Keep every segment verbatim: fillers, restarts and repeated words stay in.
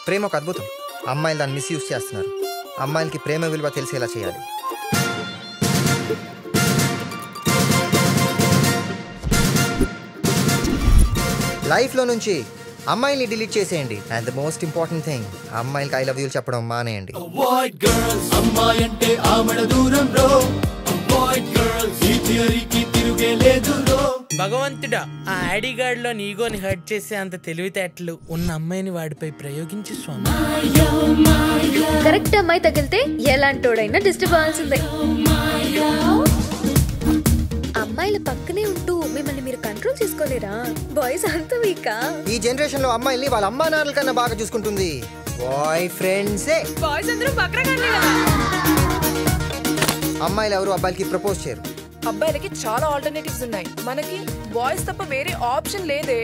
ప్రేమ ఒక అద్భుతం. అమ్మాయిలు దాన్ని మిస్యూజ్ చేస్తున్నారు. అమ్మాయిలకి ప్రేమ విలువ తెలిసేలా చేయాలి. లైఫ్లో నుంచి అమ్మాయిల్ని డిలీట్ చేసేయండి. And the most important thing, అమ్మాయిలకి ఐ లవ్ యూ చెప్పడం మానేయండి. భగవంతుడా, ఆ ఐడిగార్డ్ లో నీగోని హర్ట్ చేసే అంత తెలివితేటలు ఉన్న అమ్మాయిని వాడిపై ప్రయోగించి స్వామి. కరెక్ట్ అమ్మాయి తగిలితే ఎలాంటోడైనా డిస్టర్బ్ అవ్వాల్సిందే. అమ్మాయిల పక్కనే ఉంటూ మిమ్మల్ని మీరు కంట్రోల్ చేసుకోలేరా? బాయ్స్ అంత వీకా? ఈ జనరేషన్ లో అమ్మాయిల్ని వాళ్ళ అమ్మా నాన్నల కన్నా బాగా చూసుకుంటుంది బాయ్ ఫ్రెండ్సే. బాయ్స్ అందరూ బక్రగాళ్ళే కదా. అమ్మాయిలు ఎవరు అబ్బాయిలకి ప్రపోజ్ చేయరు. అబ్బాయిలకి చాలా ఆల్టర్నేటివ్స్ ఉన్నాయి, మనకి బాయ్స్ తప్ప వేరే ఆప్షన్ లేదే.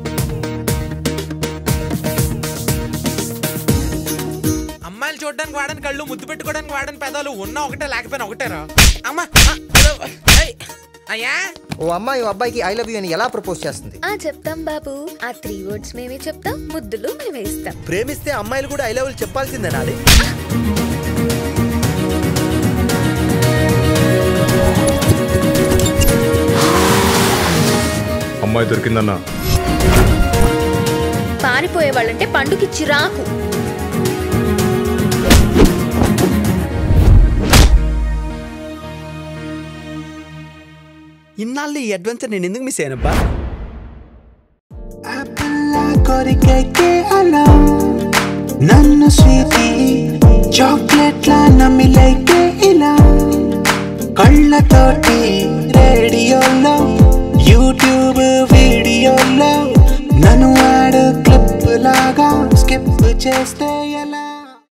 అమ్మాయిలు చూడడానికి వాడని కళ్ళు, ముద్దు పెట్టుకోవడానికి వాడని పెదాలు ఉన్నా ఒకటే లేకపోయినా ఒకటేరా. అమ్మా అయ్యా, ఓ అమ్మాయి ఓ అబ్బాయికి ఐ లవ్ యూ అని ఎలా ప్రపోజ్ చేస్తుంది? ఆ చెప్తాం బాబు. ఆ త్రీ వర్డ్స్ మేమే చెప్తాం, ముద్దులు మేమే ఇస్తాం. ప్రేమిస్తే అమ్మాయిలు కూడా ఐ లవ్ యూ చెప్పాల్సిందేనా? అది అమ్మాయి దొరికిందన్నా. పారిపోయే వాళ్ళంటే పండుకి చిరాకు. ఇన్నాళ్ళు ఈ అడ్వెంచర్ నేను ఎందుకు మిస్ అయ్యానబ్బా? నన్ను స్వీటీ చాక్లెట్లా నమ్మిలైతే ఇలా కళ్ళతోటి రేడియోలో యూట్యూబ్ వీడియోలో నన్ను ఆడు క్లిప్ లాగా స్కిప్ చేస్తే ఎలా?